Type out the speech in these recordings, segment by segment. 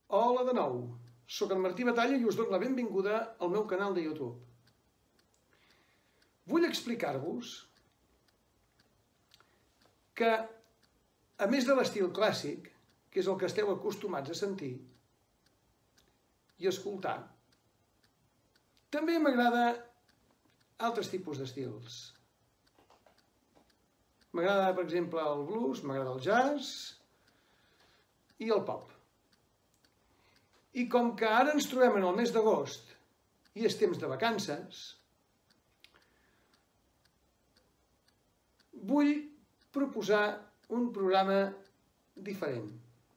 Hola de nou, soc el Martí Batalla i us dono la benvinguda al meu canal de YouTube. Vull explicar-vos que, a més de l'estil clàssic, que és el que esteu acostumats a sentir i escoltar, també m'agrada altres tipus d'estils. M'agrada, per exemple, el blues, m'agrada el jazz i el pop. I com que ara ens trobem en el mes d'agost i és temps de vacances, vull proposar un programa diferent.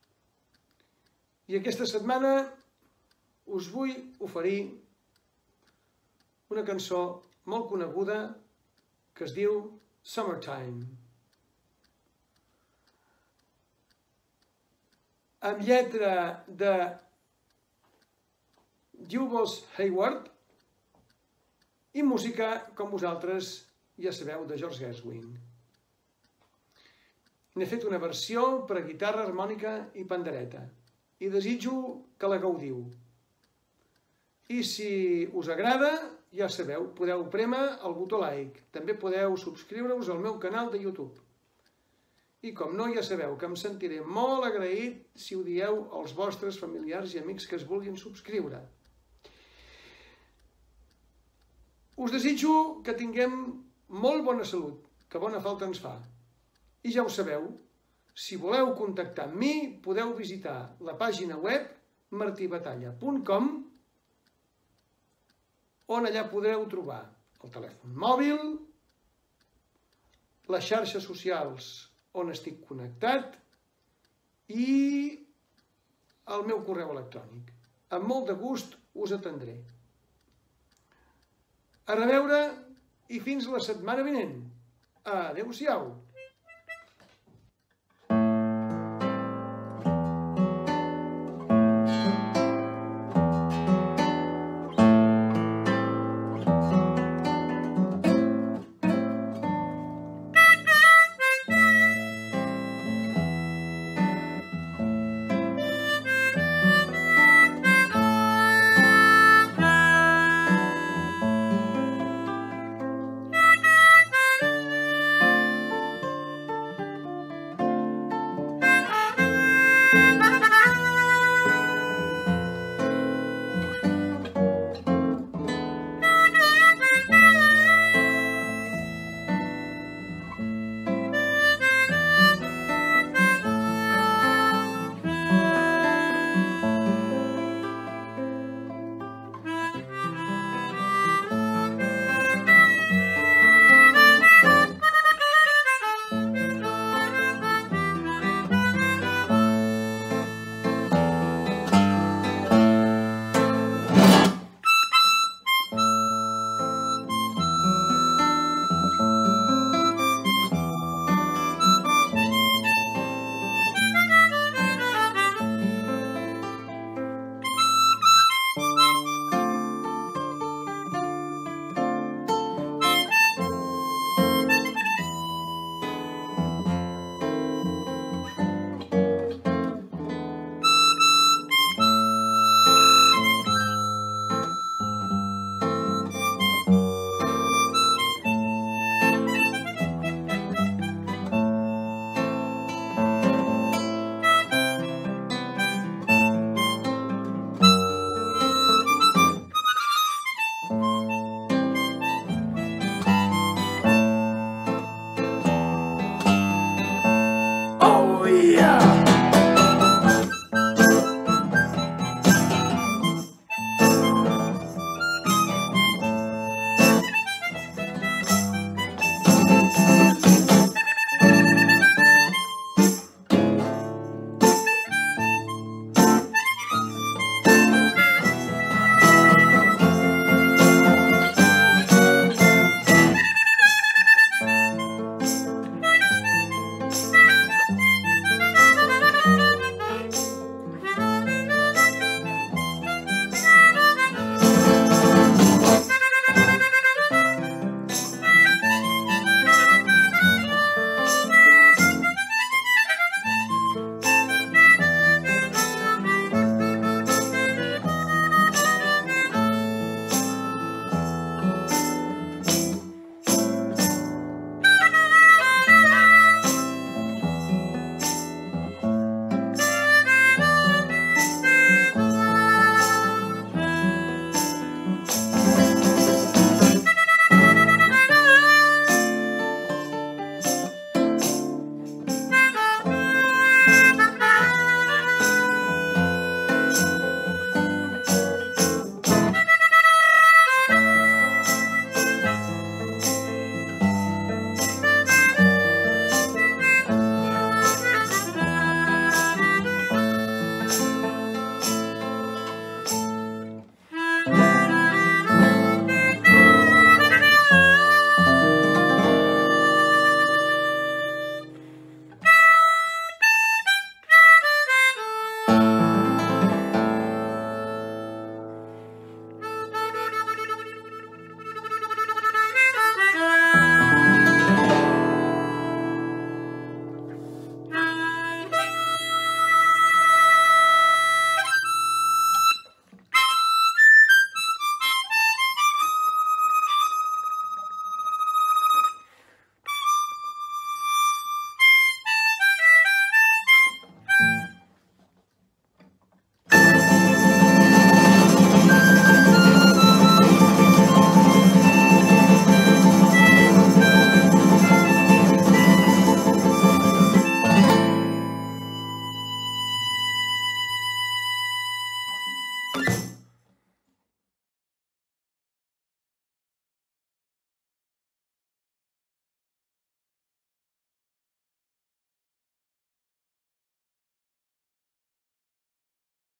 I aquesta setmana us vull oferir una cançó molt coneguda que es diu Summertime. Amb lletra de Jubals Hayward i música, com vosaltres ja sabeu, de George Gershwin. N'he fet una versió per a guitarra, harmònica i pandereta i desitjo que la gaudiu. I si us agrada, ja sabeu, podeu prémer el botó like. També podeu subscriure-us al meu canal de YouTube. I com no, ja sabeu que em sentiré molt agraït si ho dieu als vostres familiars i amics que es vulguin subscriure. Us desitjo que tinguem molt bona salut, que bona falta ens fa. I ja ho sabeu, si voleu contactar amb mi, podeu visitar la pàgina web martibatalla.com, on allà podreu trobar el telèfon mòbil, les xarxes socials on estic connectat i el meu correu electrònic. Amb molt de gust us atendré. A reveure i fins la setmana vinent. Adéu-siau.